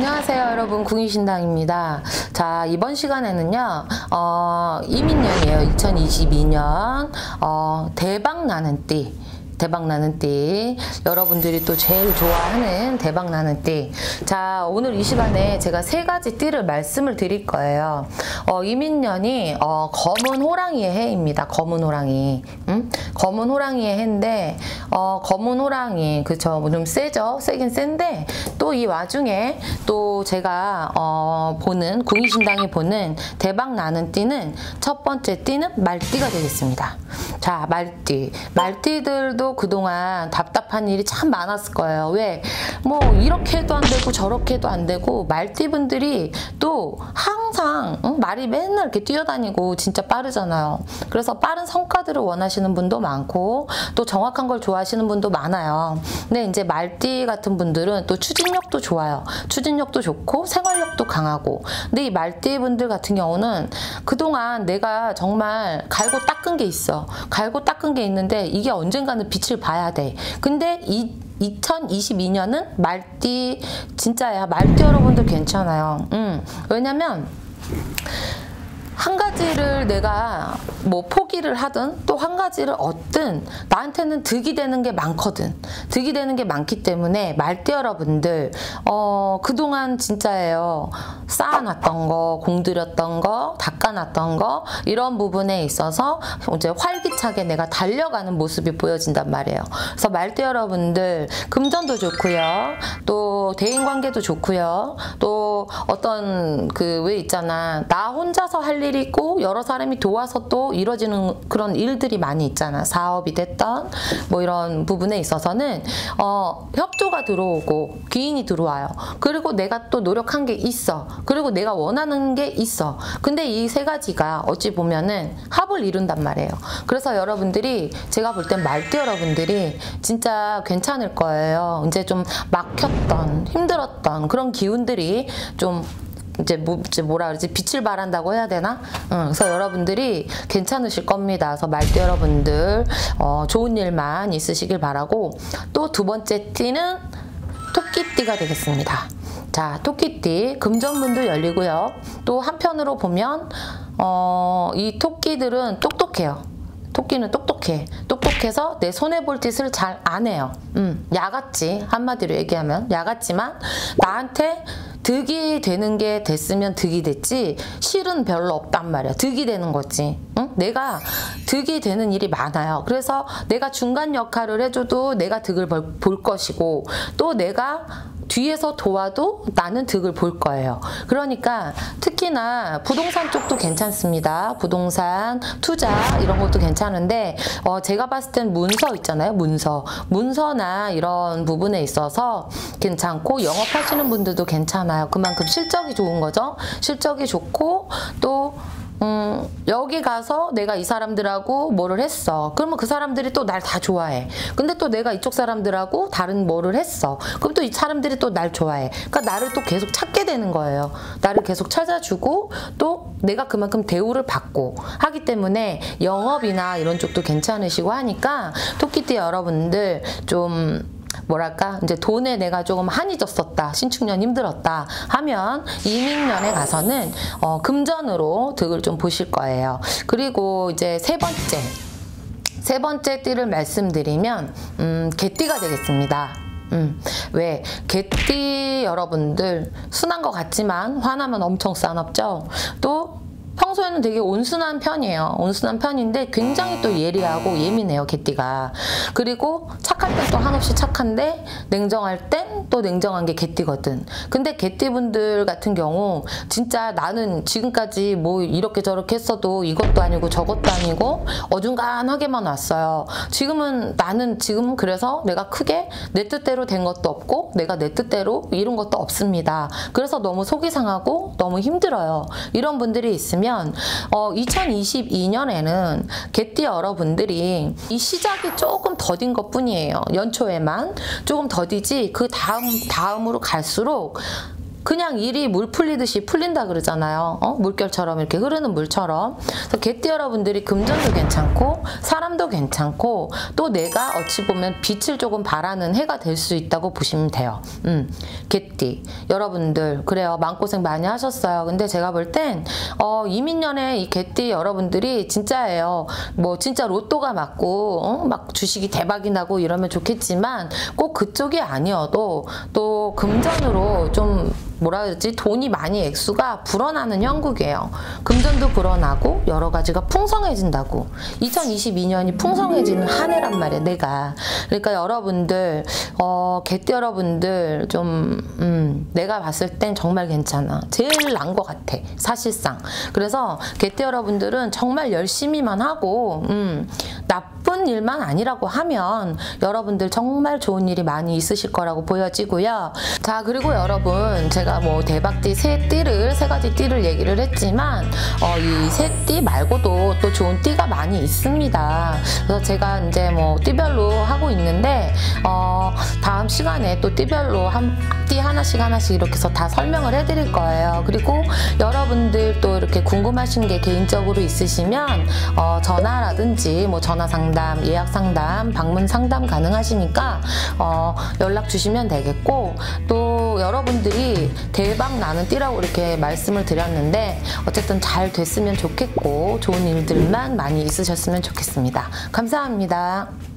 안녕하세요 여러분, 궁이신당입니다. 자, 이번 시간에는요 이민년이에요. 2022년 대박나는 띠, 대박나는 띠, 여러분들이 또 제일 좋아하는 대박나는 띠. 자, 오늘 이 시간에 제가 세 가지 띠를 말씀을 드릴 거예요. 이민년이 검은 호랑이의 해입니다. 검은 호랑이. 검은 호랑이의 해인데 검은 호랑이, 그쵸, 좀 세죠? 세긴 센데 또 이 와중에 또 제가 보는, 궁이신당이 보는 대박나는 띠는, 첫 번째 띠는 말띠가 되겠습니다. 자, 말띠. 말띠들도 그동안 답답한 일이 참 많았을 거예요. 왜? 뭐 이렇게 해도 안 되고 저렇게 해도 안 되고, 말띠분들이 또 항상 말이 맨날 이렇게 뛰어다니고 진짜 빠르잖아요. 그래서 빠른 성과들을 원하시는 분도 많고 또 정확한 걸 좋아하시는 분도 많아요. 근데 이제 말띠 같은 분들은 또 추진력도 좋아요. 추진력도 좋고 생활력도 강하고. 근데 이 말띠 분들 같은 경우는 그동안 내가 정말 갈고 닦은 게 있어. 갈고 닦은 게 있는데 이게 언젠가는 빛을 봐야 돼. 근데 2022년은 말띠, 진짜야. 말띠 여러분들 괜찮아요. 왜냐면 한 가지를 내가 뭐 포기를 하든 또 한 가지를 얻든 나한테는 득이 되는 게 많거든. 득이 되는 게 많기 때문에 말띠 여러분들 그동안 진짜예요. 쌓아놨던 거, 공들였던 거, 닦아놨던 거, 이런 부분에 있어서 이제 활기차게 내가 달려가는 모습이 보여진단 말이에요. 그래서 말띠 여러분들 금전도 좋고요. 또 대인관계도 좋고요. 또 어떤 왜 있잖아. 나 혼자서 할 일이 있고 여러 사람이 도와서 또 이루어지는 그런 일들이 많이 있잖아. 사업이 됐던 뭐 이런 부분에 있어서는 협조가 들어오고 귀인이 들어와요. 그리고 내가 또 노력한 게 있어. 그리고 내가 원하는 게 있어. 근데 이 세 가지가 어찌 보면은 합을 이룬단 말이에요. 그래서 여러분들이, 제가 볼 땐 말띠 여러분들이 진짜 괜찮을 거예요. 이제 좀 막혔던, 힘들었던 그런 기운들이 좀 이제 뭐라 그러지? 빛을 발한다고 해야 되나? 그래서 여러분들이 괜찮으실 겁니다. 그래서 말띠 여러분들 좋은 일만 있으시길 바라고. 또 두 번째 띠는 토끼띠가 되겠습니다. 자, 토끼띠 금전문도 열리고요. 또 한편으로 보면 이 토끼들은 똑똑해요. 토끼는 똑똑해. 똑똑해서 내 손해볼 짓을 잘 안 해요. 야같지. 한마디로 얘기하면 야같지만 나한테 득이 되는 게 됐으면 득이 됐지 실은 별로 없단 말이야. 득이 되는 거지. 응? 내가 득이 되는 일이 많아요. 그래서 내가 중간 역할을 해줘도 내가 득을 볼 것이고, 또 내가 뒤에서 도와도 나는 득을 볼 거예요. 그러니까 특히나 부동산 쪽도 괜찮습니다. 부동산, 투자 이런 것도 괜찮은데 제가 봤을 땐 문서 있잖아요. 문서나 이런 부분에 있어서 괜찮고, 영업하시는 분들도 괜찮아요. 그만큼 실적이 좋은 거죠. 실적이 좋고 또 여기 가서 내가 이 사람들하고 뭐를 했어. 그러면 그 사람들이 또 날 다 좋아해. 근데 또 내가 이쪽 사람들하고 다른 뭐를 했어. 그럼 또 이 사람들이 또 날 좋아해. 그러니까 나를 또 계속 찾게 되는 거예요. 나를 계속 찾아주고 또 내가 그만큼 대우를 받고 하기 때문에 영업이나 이런 쪽도 괜찮으시고 하니까 토끼띠 여러분들 좀 뭐랄까, 이제 돈에 내가 조금 한이 졌었다, 신축년 힘들었다 하면 이민년에 가서는 금전으로 득을 좀 보실 거예요. 그리고 이제 세 번째 띠를 말씀드리면 개띠가 되겠습니다. 왜? 개띠 여러분들 순한 것 같지만 화나면 엄청 싸납죠. 또 평소에는 되게 온순한 편이에요. 온순한 편인데 굉장히 또 예리하고 예민해요, 개띠가. 그리고 착할 땐 또 한없이 착한데 냉정할 땐 또 냉정한 게 개띠거든. 근데 개띠분들 같은 경우 진짜 나는 지금까지 뭐 이렇게 저렇게 했어도 이것도 아니고 저것도 아니고 어중간하게만 왔어요. 나는 지금은 그래서 내가 크게 내 뜻대로 된 것도 없고 내가 내 뜻대로 이룬 것도 없습니다. 그래서 너무 속이 상하고 너무 힘들어요. 이런 분들이 있으면 2022년에는 개띠 여러분들이 이 시작이 조금 더딘 것 뿐이에요. 연초에만 조금 더디지 그 다음으로 갈수록 그냥 일이 물 풀리듯이 풀린다 그러잖아요. 물결처럼 이렇게 흐르는 물처럼. 그래서 개띠 여러분들이 금전도 괜찮고 사람도 괜찮고 또 내가 어찌 보면 빛을 조금 발하는 해가 될 수 있다고 보시면 돼요. 개띠 여러분들 그래요. 마음고생 많이 하셨어요. 근데 제가 볼 땐 이민년에 이 개띠 여러분들이 진짜예요. 뭐 진짜 로또가 맞고 막 주식이 대박이 나고 이러면 좋겠지만 꼭 그쪽이 아니어도 또 금전으로 좀 뭐라 그러지? 돈이 많이 액수가 불어나는 형국이에요. 금전도 불어나고 여러 가지가 풍성해진다고. 2022년이 풍성해지는 한 해란 말이야, 내가. 그러니까 여러분들, 개띠 여러분들 좀, 내가 봤을 땐 정말 괜찮아. 제일 난 것 같아, 사실상. 그래서 개띠 여러분들은 정말 열심히만 하고, 나쁜 일만 아니라고 하면 여러분들 정말 좋은 일이 많이 있으실 거라고 보여지고요. 자, 그리고 여러분, 제가 뭐 대박띠 세 가지 띠를 얘기를 했지만 이 세 띠 말고도 또 좋은 띠가 많이 있습니다. 그래서 제가 이제 뭐 띠별로 하고 있는데 다음 시간에 또 띠별로 띠 하나씩 이렇게 해서 다 설명을 해드릴 거예요. 그리고 여러분들 또 이렇게 궁금하신 게 개인적으로 있으시면 전화라든지 뭐 전화 상담, 예약 상담, 방문 상담 가능하시니까 연락 주시면 되겠고, 또 여러분들이 대박 나는 띠라고 이렇게 말씀을 드렸는데 어쨌든 잘 됐으면 좋겠고 좋은 일들만 많이 있으셨으면 좋겠습니다. 감사합니다.